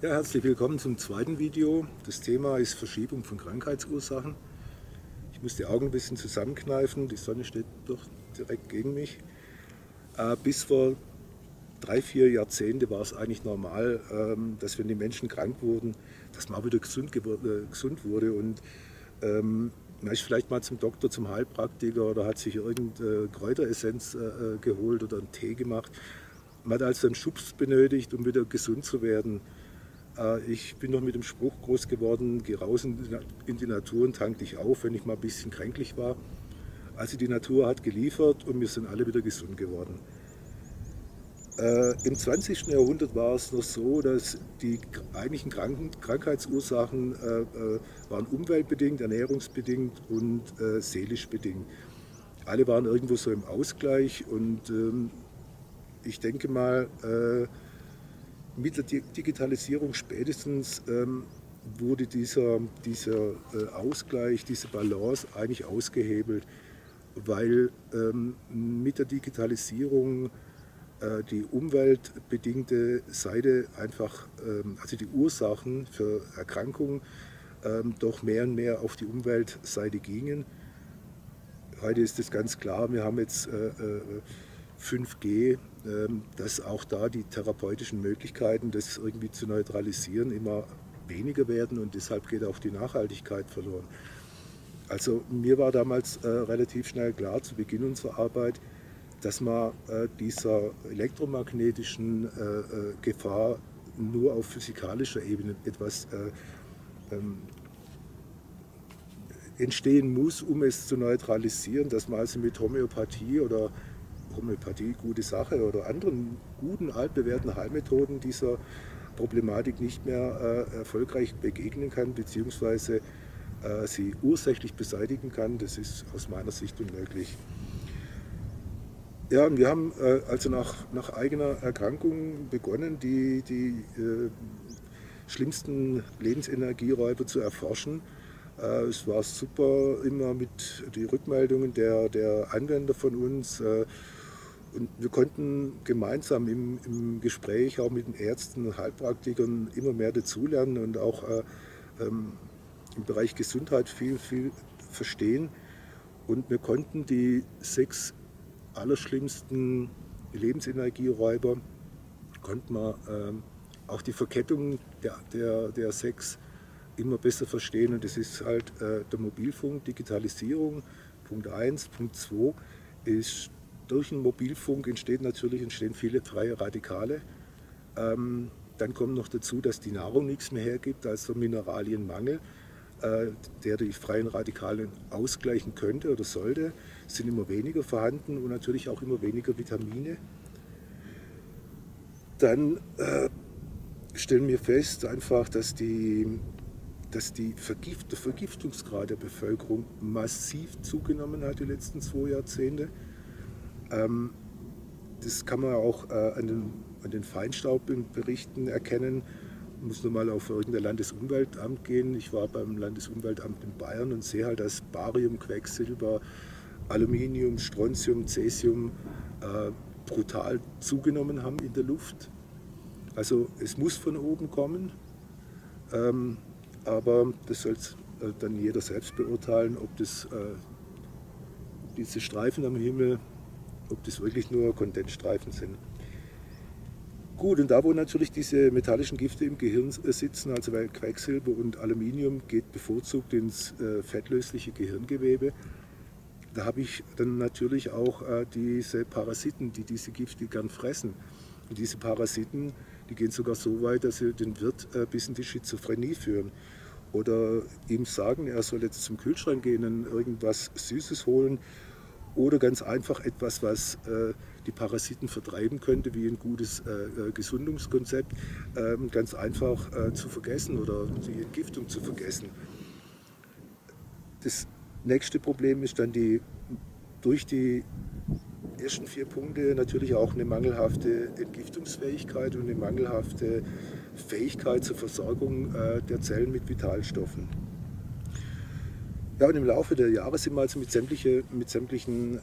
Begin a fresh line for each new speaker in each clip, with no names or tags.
Ja, herzlich willkommen zum zweiten Video. Das Thema ist Verschiebung von Krankheitsursachen. Ich muss die Augen ein bisschen zusammenkneifen, die Sonne steht doch direkt gegen mich. Bis vor 3, 4 Jahrzehnte war es eigentlich normal, dass wenn die Menschen krank wurden, dass man auch wieder gesund wurde. Und man ist vielleicht mal zum Doktor, zum Heilpraktiker oder hat sich irgendeine Kräuteressenz geholt oder einen Tee gemacht. Man hat also einen Schubs benötigt, um wieder gesund zu werden. Ich bin noch mit dem Spruch groß geworden, geh raus in die Natur und tank dich auf, wenn ich mal ein bisschen kränklich war. Also die Natur hat geliefert und wir sind alle wieder gesund geworden. Im 20. Jahrhundert war es noch so, dass die eigentlichen Krankheitsursachen waren umweltbedingt, ernährungsbedingt und seelisch bedingt. Alle waren irgendwo so im Ausgleich und ich denke mal, mit der Digitalisierung spätestens wurde dieser Ausgleich, diese Balance eigentlich ausgehebelt, weil mit der Digitalisierung die umweltbedingte Seite einfach, also die Ursachen für Erkrankungen, doch mehr und mehr auf die Umweltseite gingen. Heute ist es ganz klar, wir haben jetzt 5G, dass auch da die therapeutischen Möglichkeiten, das irgendwie zu neutralisieren, immer weniger werden und deshalb geht auch die Nachhaltigkeit verloren. Also mir war damals relativ schnell klar, zu Beginn unserer Arbeit, dass man dieser elektromagnetischen Gefahr nur auf physikalischer Ebene etwas entstehen muss, um es zu neutralisieren, dass man also mit Homöopathie, gute Sache, oder anderen guten, altbewährten Heilmethoden dieser Problematik nicht mehr erfolgreich begegnen kann, beziehungsweise sie ursächlich beseitigen kann. Das ist aus meiner Sicht unmöglich. Ja, und wir haben also nach eigener Erkrankung begonnen, die schlimmsten Lebensenergieräuber zu erforschen. Es war super, immer mit den Rückmeldungen der Anwender von uns. Und wir konnten gemeinsam im Gespräch auch mit den Ärzten und Heilpraktikern immer mehr dazulernen und auch im Bereich Gesundheit viel verstehen. Und wir konnten die 6 allerschlimmsten Lebensenergieräuber, konnten wir auch die Verkettung der 6 immer besser verstehen. Und das ist halt der Mobilfunk, Digitalisierung, Punkt 1. Punkt 2 ist, durch den Mobilfunk entstehen viele freie Radikale. Dann kommt noch dazu, dass die Nahrung nichts mehr hergibt, also Mineralienmangel, der die freien Radikale ausgleichen könnte oder sollte, sind immer weniger vorhanden und natürlich auch immer weniger Vitamine. Dann stellen wir fest einfach, dass der Vergiftungsgrad der Bevölkerung massiv zugenommen hat die letzten 2 Jahrzehnte. Das kann man auch an den Feinstaubberichten erkennen. Ich muss nur mal auf irgendein Landesumweltamt gehen. Ich war beim Landesumweltamt in Bayern und sehe halt, dass Barium, Quecksilber, Aluminium, Strontium, Cäsium brutal zugenommen haben in der Luft. Also es muss von oben kommen, aber das soll dann jeder selbst beurteilen, ob diese Streifen am Himmel, ob das wirklich nur Kondensstreifen sind. Gut, und da wo natürlich diese metallischen Gifte im Gehirn sitzen, also weil Quecksilber und Aluminium geht bevorzugt ins fettlösliche Gehirngewebe, da habe ich dann natürlich auch diese Parasiten, die diese Gifte gern fressen. Und diese Parasiten, die gehen sogar so weit, dass sie den Wirt bis in die Schizophrenie führen. Oder ihm sagen, er soll jetzt zum Kühlschrank gehen und irgendwas Süßes holen. Oder ganz einfach etwas, was die Parasiten vertreiben könnte, wie ein gutes Gesundungskonzept, ganz einfach zu vergessen oder die Entgiftung zu vergessen. Das nächste Problem ist dann durch die ersten 4 Punkte natürlich auch eine mangelhafte Entgiftungsfähigkeit und eine mangelhafte Fähigkeit zur Versorgung der Zellen mit Vitalstoffen. Ja, und im Laufe der Jahre sind wir also mit sämtlichen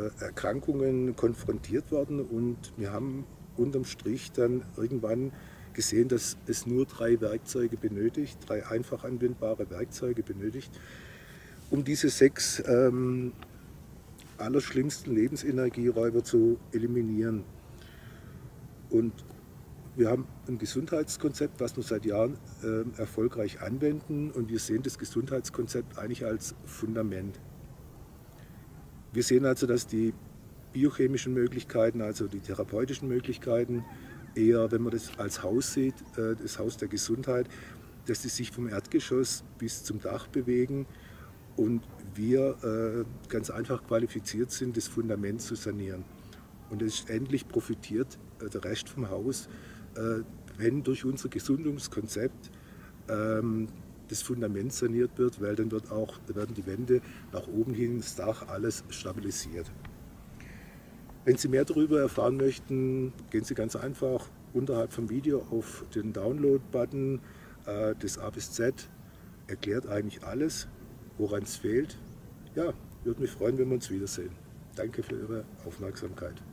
Erkrankungen konfrontiert worden und wir haben unterm Strich dann irgendwann gesehen, dass es nur 3 Werkzeuge benötigt, 3 einfach anwendbare Werkzeuge benötigt, um diese 6 allerschlimmsten Lebensenergieräuber zu eliminieren. Und wir haben ein Gesundheitskonzept, was wir seit Jahren erfolgreich anwenden, und wir sehen das Gesundheitskonzept eigentlich als Fundament. Wir sehen also, dass die biochemischen Möglichkeiten, also die therapeutischen Möglichkeiten, eher, wenn man das als Haus sieht, das Haus der Gesundheit, dass die sich vom Erdgeschoss bis zum Dach bewegen und wir ganz einfach qualifiziert sind, das Fundament zu sanieren. Und letztendlich profitiert der Rest vom Haus, wenn durch unser Gesundungskonzept das Fundament saniert wird, weil dann werden die Wände nach oben hin, das Dach, alles stabilisiert. Wenn Sie mehr darüber erfahren möchten, gehen Sie ganz einfach unterhalb vom Video auf den Download-Button. Das A bis Z erklärt eigentlich alles, woran es fehlt. Ja, würde mich freuen, wenn wir uns wiedersehen. Danke für Ihre Aufmerksamkeit.